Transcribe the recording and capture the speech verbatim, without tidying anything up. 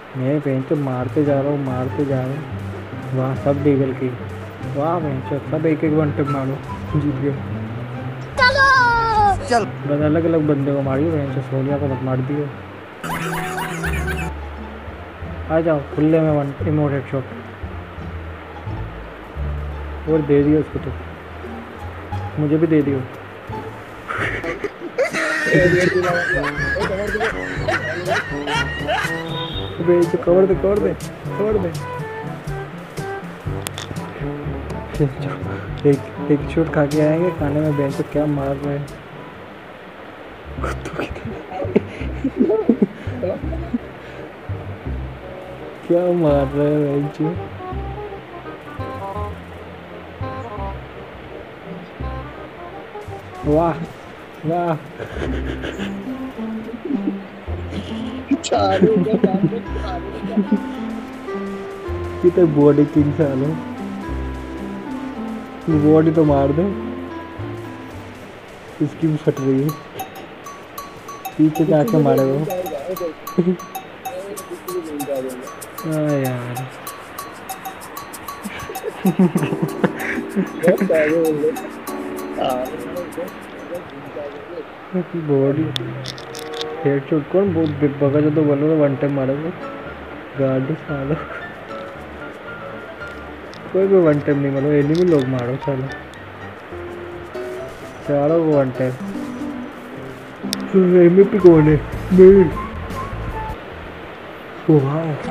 मैं बेंच तो मारते जा रहा हूँ मारते जा रहा हूँ। वाह सब डीगल की। वाह बेंच सब एक एक वन टैप मारो। जीत गए। चल बस अलग अलग बंदे को मारियो बेंच सोनिया को मत मार दियो। आ जाओ खुले में वन इमोट हेडशॉट और दे दियो उसको तो। मुझे भी दे दियो। बेंच कवर दे कवर दे कवर दे। एक एक शॉट खा के आएंगे खाने में बेंच क्या मार रहे हैं। क्या मार रहे हैं बेंच। वाह वाह चालू का काम में चालू का। कितने बॉडी किंग सालो। बॉडी तो मार दे। इसकी भी फट रही है। पीछे जाके मारे वो। हाँ यार। बॉडी हेडशॉट कौन बहुत बगा जो तो बोलो तो वन टाइम मारा वो। गाड़ी सालो। कोई भी वन टाइम नहीं मारो एनिमी लोग मारो सालो। चारों को वन टाइम। एमवीपी कौन है? नहीं। वाह